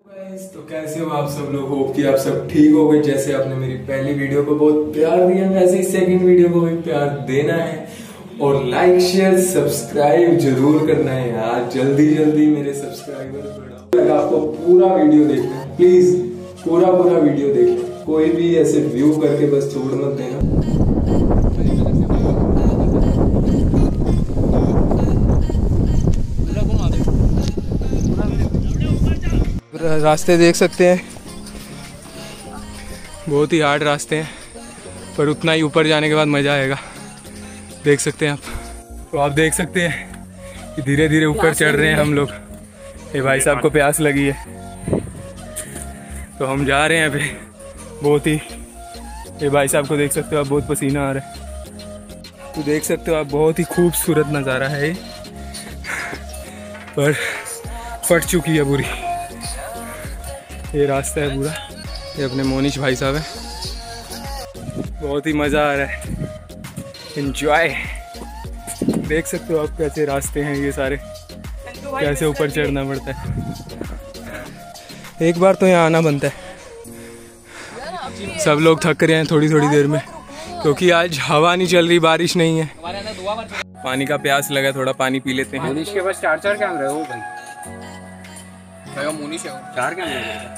तो कैसे हो आप सब लोग? होप कि आप सब ठीक हो गए। जैसे आपने मेरी पहली वीडियो को बहुत प्यार दिया, वैसे ही सेकंड वीडियो को भी प्यार देना है और लाइक शेयर सब्सक्राइब जरूर करना है यार। जल्दी जल्दी मेरे सब्सक्राइबर बढ़ाओ। अगर आपको पूरा वीडियो देखना है प्लीज पूरा वीडियो देखना, कोई भी ऐसे व्यू करके बस छोड़ मत देना। रास्ते देख सकते हैं, बहुत ही हार्ड रास्ते हैं, पर उतना ही ऊपर जाने के बाद मज़ा आएगा। देख सकते हैं आप। तो आप देख सकते हैं कि धीरे धीरे ऊपर चढ़ रहे हैं हम लोग। ये भाई साहब को प्यास लगी है तो हम जा रहे हैं अभी। बहुत ही, ये भाई साहब को देख सकते हो आप, बहुत पसीना आ रहा है। तो देख सकते हो आप, बहुत ही खूबसूरत नज़ारा है ये, पर फट चुकी है पूरी। ये रास्ता है पूरा। ये अपने मोनिश भाई साहब है। बहुत ही मज़ा आ रहा है, एंजॉय। देख सकते हो आप कैसे रास्ते हैं ये सारे, कैसे ऊपर चढ़ना पड़ता है। एक बार तो यहाँ आना बनता है। सब लोग थक रहे हैं थोड़ी देर में, क्योंकि आज हवा नहीं चल रही, बारिश नहीं है। पानी का प्यास लगा, थोड़ा पानी पी लेते हैं। मोनिश के पास चार कैमरे हो भाई। मोनिश है, चार कैमरे।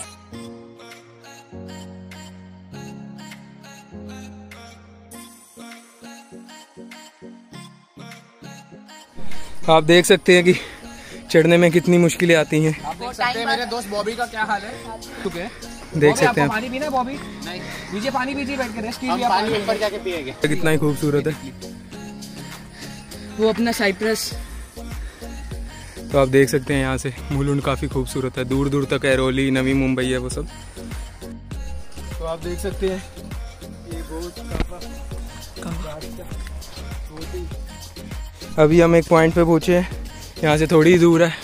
आप देख सकते हैं कि चढ़ने में कितनी मुश्किलें आती हैं। आप देख सकते हैं मेरे दोस्त बॉबी का क्या हाल है। देख सकते हैं पानी पीना है बॉबी? नहीं, नीचे पानी पीजिए बैठ के, रेस्ट कीजिए। पानी ऊपर जाके पिएंगे। कितना ही खूबसूरत है वो अपना साइप्रस। तो आप देख सकते हैं यहाँ से मुलुंड काफ़ी खूबसूरत है, दूर दूर तक ऐरोली, नवी मुंबई है वो सब। तो आप देख सकते हैं ये अभी हम एक पॉइंट पे पहुँचे हैं, यहाँ से थोड़ी ही दूर है।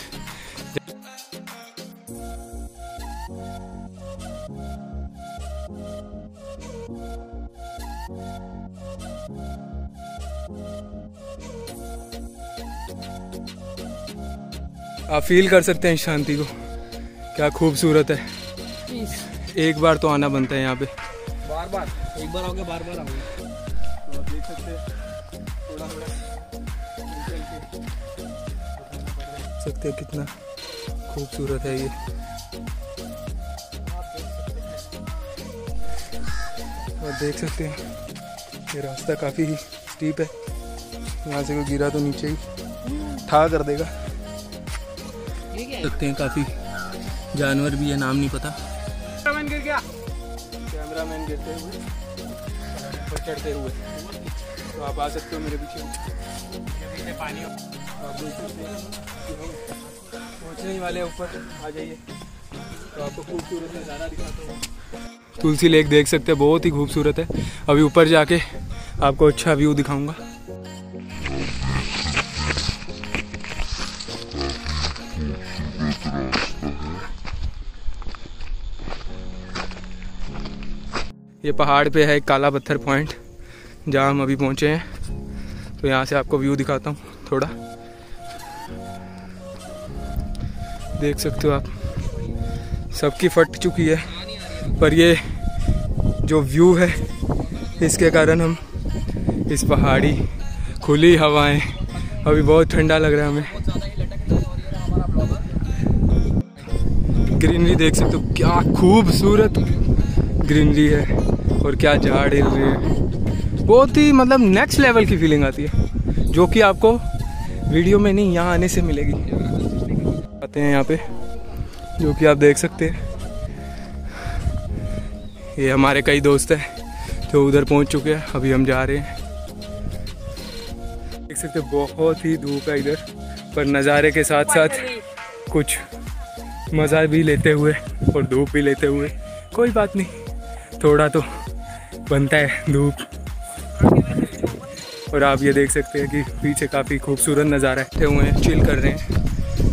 आप फील कर सकते हैं शांति को, क्या खूबसूरत है। एक बार तो आना बनता है यहाँ पे। बार एक बार आओगे, बार आओगे। तो आप देख सकते हैं सकते हैं कितना खूबसूरत है ये। और देख सकते हैं ये रास्ता काफ़ी ही स्टीप है, यहाँ से कोई गिरा तो नीचे ही ठा कर देगा। सकते हैं काफ़ी जानवर भी है, नाम नहीं पता। कैमरामैन गिर गया, कैमरामैन गिरते हुए और चढ़ते हुए। तो आप आ सकते हो मेरे पीछे। पानी आप देख सकते हैं कि हम पहुँचने ही वाले ऊपर। आ जाइए तो आपको खूबसूरत नज़ारा दिखाता हूँ। तुलसी लेक देख सकते हैं, बहुत ही खूबसूरत है। अभी ऊपर जाके आपको अच्छा व्यू दिखाऊंगा। ये पहाड़ पे है एक काला पत्थर पॉइंट, जहाँ हम अभी पहुँचे हैं। तो यहाँ से आपको व्यू दिखाता हूँ थोड़ा। देख सकते हो आप, सबकी फट चुकी है, पर ये जो व्यू है इसके कारण हम इस पहाड़ी खुली हवाएं, अभी बहुत ठंडा लग रहा है हमें। ग्रीनरी देख सकते हो, क्या खूबसूरत ग्रीनरी है और क्या झाड़ हिल रहे हैं। बहुत ही मतलब नेक्स्ट लेवल की फीलिंग आती है, जो कि आपको वीडियो में नहीं, यहाँ आने से मिलेगी। आते हैं यहाँ पे, जो कि आप देख सकते हैं। ये हमारे कई दोस्त हैं जो उधर पहुँच चुके हैं, अभी हम जा रहे हैं। देख सकते हैं बहुत ही धूप है इधर, पर नज़ारे के साथ साथ कुछ मज़ा भी लेते हुए और धूप भी लेते हुए, कोई बात नहीं, थोड़ा तो बनता है धूप। और आप ये देख सकते हैं कि पीछे काफ़ी खूबसूरत नज़ारा है, हुए हैं, चिल कर रहे हैं।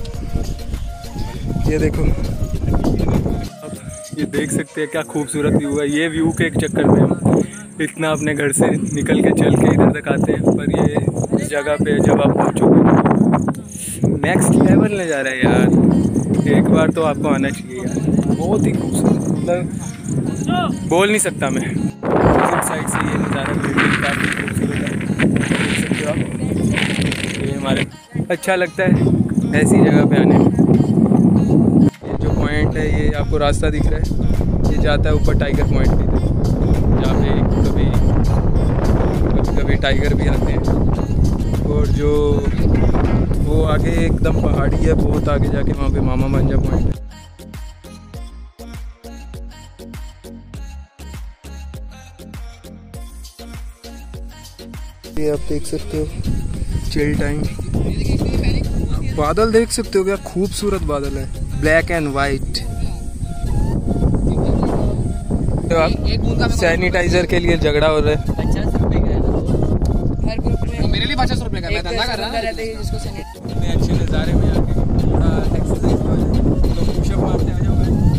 ये देखो, अब ये देख सकते हैं क्या खूबसूरत व्यू है। ये व्यू के एक चक्कर में हम इतना अपने घर से निकल के चल के इधर तक आते हैं, पर ये इस जगह पे जब आप पहुँचोगे नेक्स्ट लेवल नज़ारा है यार। एक बार तो आपको आना चाहिए यार, बहुत ही खूबसूरत, मतलब बोल नहीं सकता मैं। साइड से ये नज़ारा बिल्डिंग काफ़ी खूबसूरत है, देख सकते हो आप। ये हमारे अच्छा लगता है ऐसी जगह पे आने में। ये जो पॉइंट है ये आपको रास्ता दिख रहा है, ये जाता है ऊपर टाइगर पॉइंट की तरफ, जहाँ पे कभी टाइगर भी आते हैं। और जो वो आगे एकदम पहाड़ी है, बहुत आगे जाके वहाँ पे मामा भांजा पॉइंट है। ये आप देख सकते हो चिल टाइम। बादल देख सकते हो, क्या खूबसूरत बादल है, ब्लैक एंड वाइट। तो आप सैनिटाइजर के लिए झगड़ा हो रहा है। 50 रुपए का है हर ग्रुप में, मेरे लिए 50 रुपए का, मैं धंधा कर रहा रहते हैं जिसको सैनिटाइजर। इतने अच्छे नज़ारे में आके थोड़ा एक्सरसाइज हो जाए तो पुशअप मारते आ जाओ।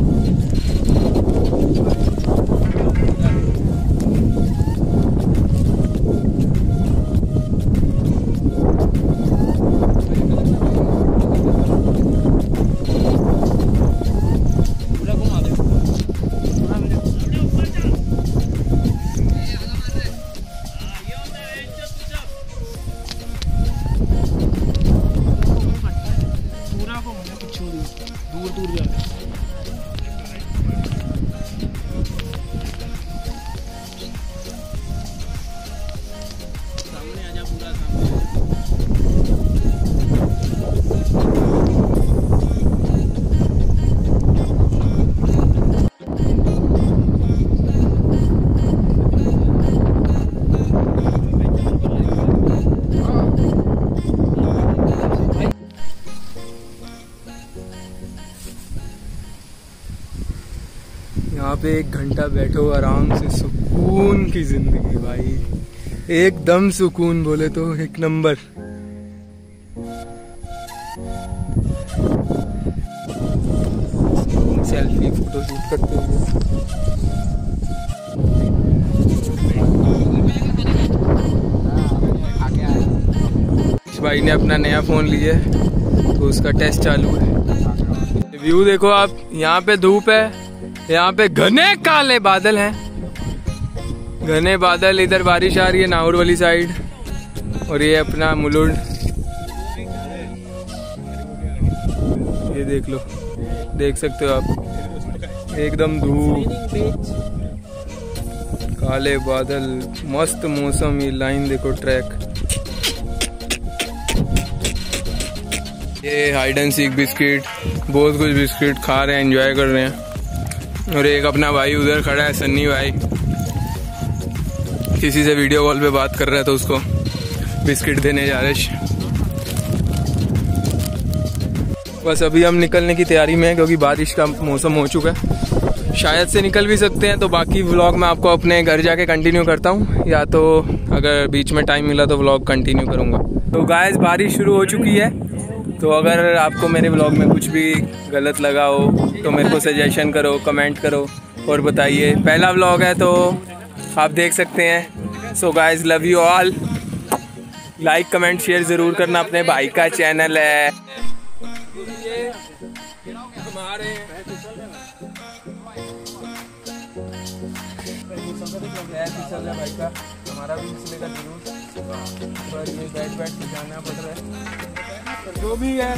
दूर दूर जा रहे सामने आजा, पूरा यहाँ पे 1 घंटा बैठो आराम से, सुकून की जिंदगी भाई, एकदम सुकून बोले तो 1 नंबर। सेल्फी फोटो शूट करते हुए इस भाई ने अपना नया फोन लिया है तो उसका टेस्ट चालू है। व्यू देखो आप, यहाँ पे धूप है, यहाँ पे घने काले बादल हैं, घने बादल, इधर बारिश आ रही है नाहौर वाली साइड, और ये अपना मुलुंड, ये देख लो, देख सकते हो आप, एकदम धूप, काले बादल, मस्त मौसम। ये लाइन देखो, ट्रैक, ये हाइड एंड सीक बिस्किट, बहुत कुछ बिस्किट खा रहे हैं, एंजॉय कर रहे हैं। और एक अपना भाई उधर खड़ा है, सन्नी भाई, किसी से वीडियो कॉल पे बात कर रहा है तो उसको बिस्किट देने जा रहे हैं। बस अभी हम निकलने की तैयारी में हैं क्योंकि बारिश का मौसम हो चुका है, शायद से निकल भी सकते हैं। तो बाकी व्लॉग मैं आपको अपने घर जाके कंटिन्यू करता हूँ, या तो अगर बीच में टाइम मिला तो व्लॉग कंटिन्यू करूँगा। तो गाइस बारिश शुरू हो चुकी है, तो अगर आपको मेरे व्लॉग में कुछ भी गलत लगा हो तो मेरे को सजेशन करो, कमेंट करो और बताइए। पहला व्लॉग है तो आप देख सकते हैं। So guys love you all, like comment share ज़रूर करना, अपने भाई का चैनल है। भाई का हमारा भी इसलिए जरूर, पर ये बैठ के जाना पड़ रहा है, जो भी है।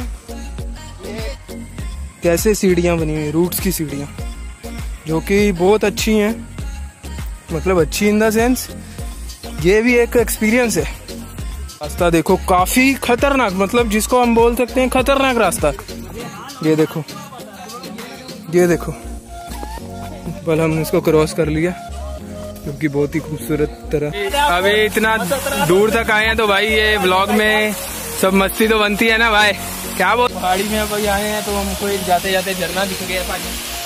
कैसे सीढ़ियाँ बनी हुई, रूट्स की सीढ़ियाँ, जो कि बहुत अच्छी हैं, मतलब अच्छी इन द सेंस ये भी एक एक्सपीरियंस है। रास्ता देखो काफ़ी खतरनाक, मतलब जिसको हम बोल सकते हैं खतरनाक रास्ता। ये देखो, ये देखो, बल हमने इसको क्रॉस कर लिया क्योंकि बहुत ही खूबसूरत तरह। अभी इतना दूर तक आए हैं तो भाई ये व्लॉग में सब मस्ती तो बनती है ना भाई, क्या बोल। पहाड़ी में अभी आए हैं तो हमको एक जाते जाते झरना दिख गया पानी।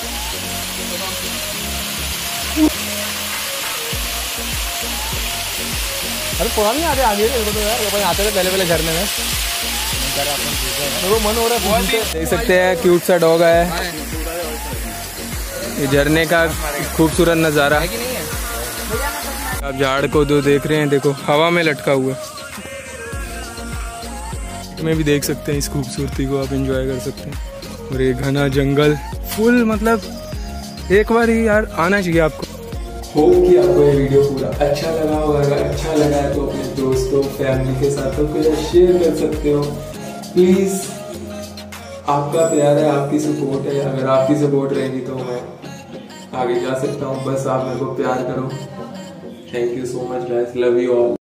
अरे पुरानी आगे आगे तो यार लोग आते थे पहले पहले झरने में, तो मन हो रहा है। देख सकते हैं क्यूट सा डॉग है, ये झरने का खूबसूरत नज़ारा। आप झाड़ को जो देख रहे हैं, देखो हवा में लटका हुआ, में भी देख सकते हैं, इस खूबसूरती को आप एंजॉय कर सकते हैं। और ये घना जंगल फुल, मतलब एक बार ही यार आना चाहिए आपको। होप कि आपको ये वीडियो पूरा अच्छा लगा होगा। अगर अच्छा लगा है तो अपने दोस्तों फैमिली के साथ सबके साथ शेयर कर सकते हो। प्लीज़, आपका प्यार है, आपकी सपोर्ट है। अगर आपकी सपोर्ट रहेगी तो मैं आगे जा सकता हूँ। बस आप मेरे को प्यार करो। Thank you so much guys, love you all.